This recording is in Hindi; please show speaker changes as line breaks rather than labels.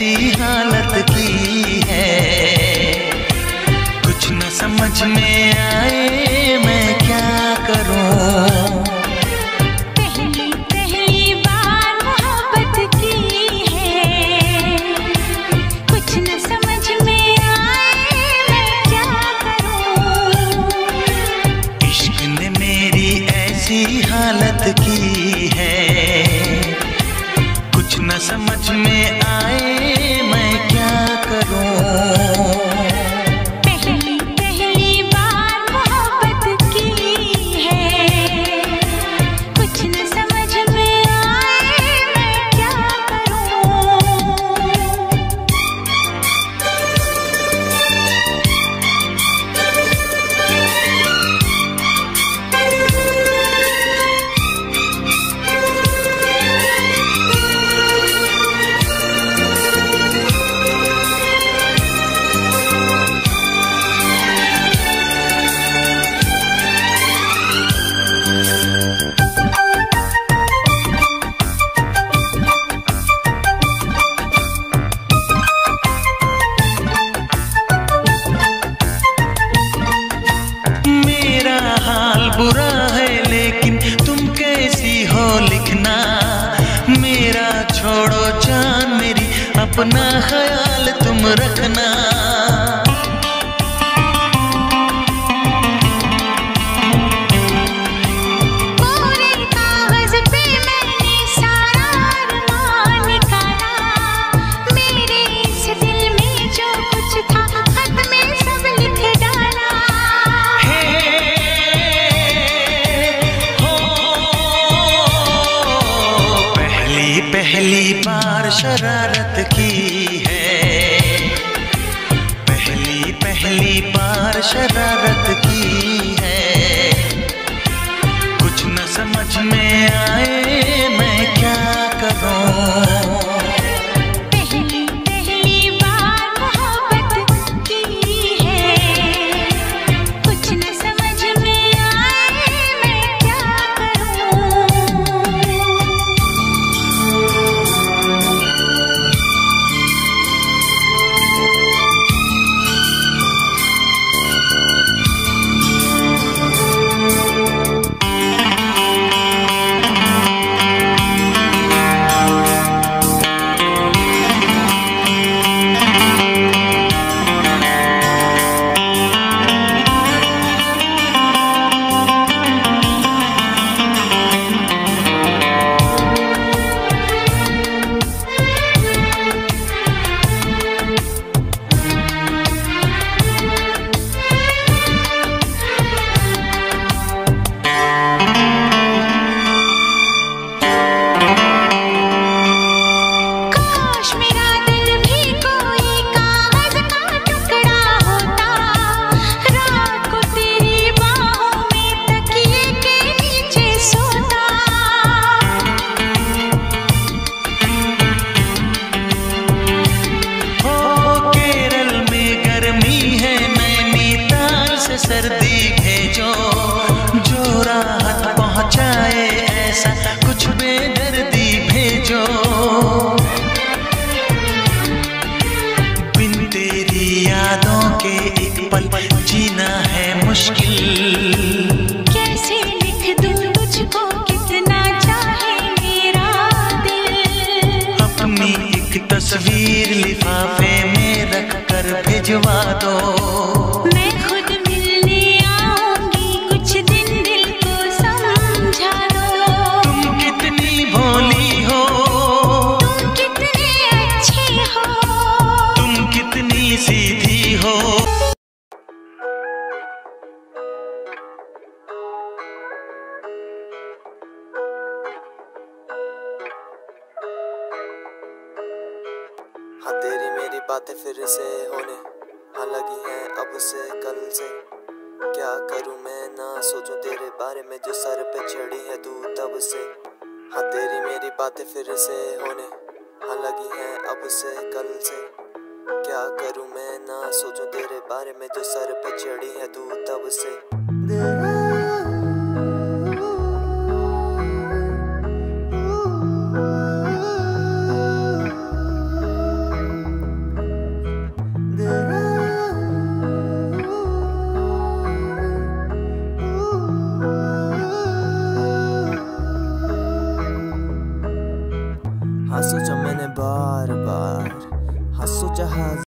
ऐसी हालत की है, कुछ न समझ में आए मैं क्या करूं।
पहली बार मोहब्बत की है, कुछ न समझ में आए मैं क्या करूं।
इश्क ने मेरी ऐसी हालत की है, कुछ न समझ में आए मैं क्या करूं।
पहली बार मोहब्बत की है, कुछ न समझ में आए मैं क्या करूं।
बुरा है लेकिन तुम कैसी हो लिखना, मेरा छोड़ो जान मेरी, अपना ख्याल तुम रखना।
पूरे कागज पे मैंने सारा अरमान निकाला, मेरे इस दिल में जो कुछ था खत में सब लिख डाला।
पहली बार शरारत की है, पहली बार शरारत की है, कुछ न समझ में आए मैं क्या करूं।
पहली बार मोहब्बत की है, कुछ न समझ में आए मैं क्या करूं।
सर्दी भेजो जो राहत पहुंचाए, ऐसा कुछ बेदर्दी भेजो। बिन तेरी यादों के एक पल जीना है मुश्किल,
कैसे लिख दूं तुझको कितना चाहे मेरा दिल।
अपनी एक तस्वीर लिफाफे में रख कर भिजवा दो।
मैं खुद मिलने आऊंगी, कुछ दिन दिल को समझा दो।
तुम कितनी भोली हो,
तुम कितने अच्छे हो,
तुम कितनी सीधी हो।
हाँ तेरी मेरी बातें फिर से होने हाँ लगी हैं अब से कल से। क्या करूँ मैं ना सोचूं तेरे बारे में जो सर पे चढ़ी है तू तब से। हाँ तेरी मेरी बातें फिर से होने हाँ लगी हैं अब से कल से। क्या करूँ मैं ना सोचूं तेरे बारे में जो सर पे चढ़ी है तू तब से। हाँ सोचा मैंने बार बार, हाँ सोचा